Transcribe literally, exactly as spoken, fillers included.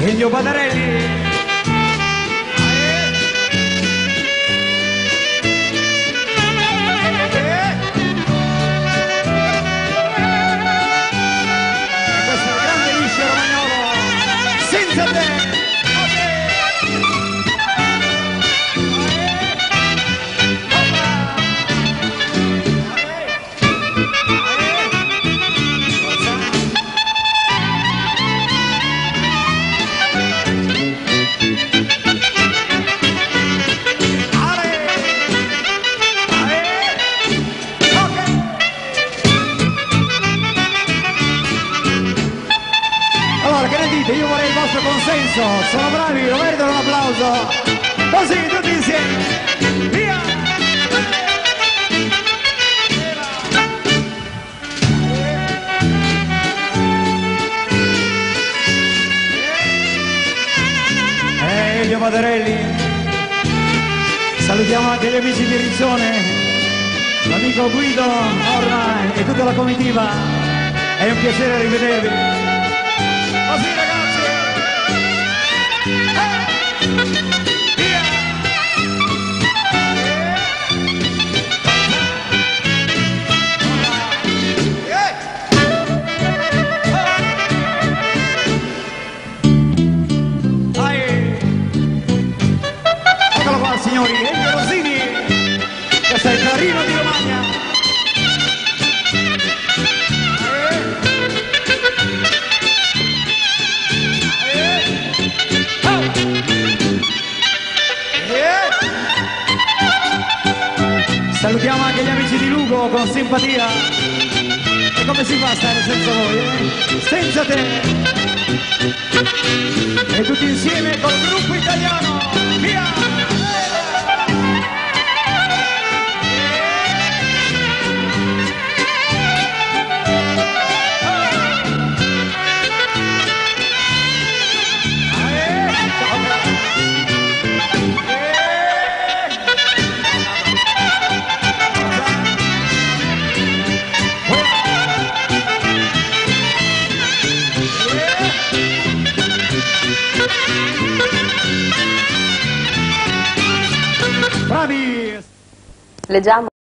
Elio Badarelli. Io vorrei il vostro consenso, sono bravi, lo meritano un applauso, così tutti insieme, via! Eh, Elio Badarelli, salutiamo anche gli amici di Rizzone, l'amico Guido, Orna e tutta la comitiva, è un piacere rivedervi, così ragazzi! Eccolo qua signori, Elio Rosini, questo è il Carino di Romagna. Salutiamo anche gli amici di Lugo con simpatia. E come si fa a stare senza voi, eh? Senza te! E tutti insieme col gruppo italiano! Via! Bravi! Leggiamo.